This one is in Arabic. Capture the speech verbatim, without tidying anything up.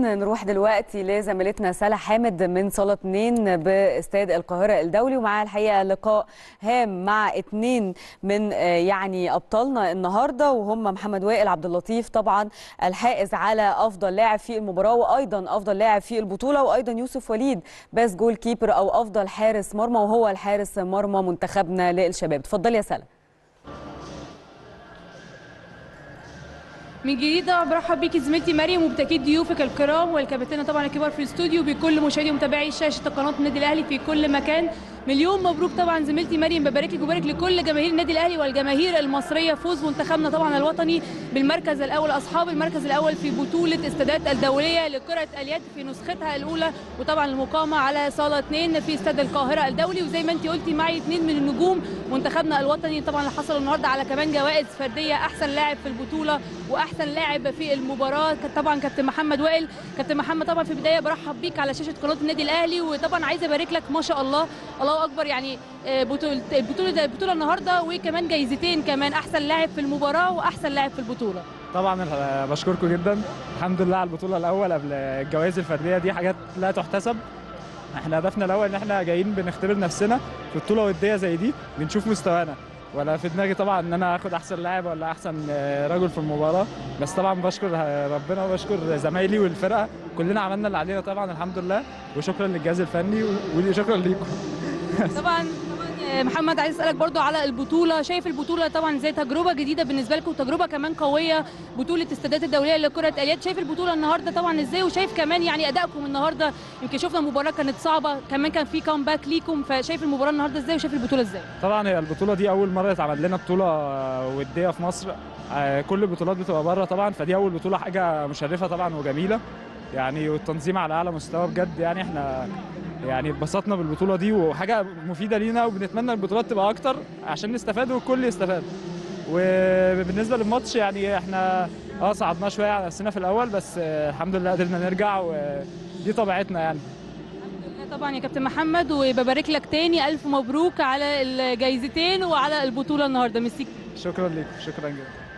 نروح دلوقتي لزميلتنا سالة حامد من صالة اتنين باستاد القاهرة الدولي، ومعاها الحقيقة لقاء هام مع اتنين من يعني أبطالنا النهاردة، وهم محمد وائل عبد اللطيف طبعا الحائز على أفضل لاعب في المباراة وأيضا أفضل لاعب في البطولة، وأيضا يوسف وليد بس جول كيبر أو أفضل حارس مرمى وهو الحارس مرمى منتخبنا للشباب. اتفضلي يا سالة. من جديد برحب بيكي زميلتي مريم وبتاكيد ضيوفك الكرام والكابتنه طبعا الكبار في الاستوديو بكل مشاهدي ومتابعي شاشه قناه النادي الاهلي في كل مكان. مليون مبروك طبعا زميلتي مريم، ببارك لك وبارك لكل جماهير النادي الاهلي والجماهير المصريه فوز منتخبنا طبعا الوطني بالمركز الاول، اصحاب المركز الاول في بطوله استادات الدوليه لكره اليد في نسختها الاولى، وطبعا المقامه على صاله اتنين في استاد القاهره الدولي. وزي ما انت قلتي معي اثنين من النجوم منتخبنا الوطني طبعا اللي حصلوا النهارده على كمان جوائز فرديه، احسن لاعب في البطوله واحسن لاعب في المباراه طبعا كابتن محمد وائل. كابتن محمد طبعا في البدايه برحب بيك على شاشه قناه النادي الاهلي، وطبعا عايزه ابارك لك ما شاء الله الله اكبر، يعني بطوله البطوله البطوله النهارده وكمان جايزتين كمان، احسن لاعب في المباراه واحسن لاعب في البطوله. طبعا بشكركم جدا، الحمد لله على البطوله الاول قبل الجوائز الفرديه دي، حاجات لا تحتسب. احنا هدفنا الاول ان احنا جايين بنختبر نفسنا في بطوله وديه زي دي، بنشوف مستوانا، ولا في دماغي طبعا ان انا اخد احسن لاعب ولا احسن رجل في المباراه، بس طبعا بشكر ربنا وبشكر زمايلي والفرقه، كلنا عملنا اللي علينا طبعا الحمد لله، وشكرا للجهاز الفني وشكرا ليكم. طبعا محمد عايز اسالك برضو على البطوله، شايف البطوله طبعا زي تجربه جديده بالنسبه لكم وتجربه كمان قويه، بطوله استادات الدوليه لكره اليد، شايف البطوله النهارده طبعا ازاي؟ وشايف كمان يعني ادائكم النهارده، يمكن شفنا المباراه كانت صعبه، كمان كان في كامباك ليكم، فشايف المباراه النهارده ازاي وشايف البطوله ازاي؟ طبعا هي البطوله دي اول مره يتعمل لنا بطوله وديه في مصر، كل البطولات بتبقى بره طبعا، فدي اول بطوله، حاجه مشرفه طبعا وجميله يعني، والتنظيم على اعلى مستوى بجد، يعني احنا يعني اتبسطنا بالبطوله دي وحاجه مفيده لينا، وبنتمنى البطولات تبقى اكتر عشان نستفاد والكل يستفاد. وبالنسبه للماتش يعني احنا اه صعدنا شويه على نفسنا في الاول، بس الحمد لله قدرنا نرجع ودي طبيعتنا يعني. الحمد لله طبعا يا كابتن محمد، وببارك لك تاني الف مبروك على الجايزتين وعلى البطوله النهارده. ميرسي. شكرا لك، شكرا جدا.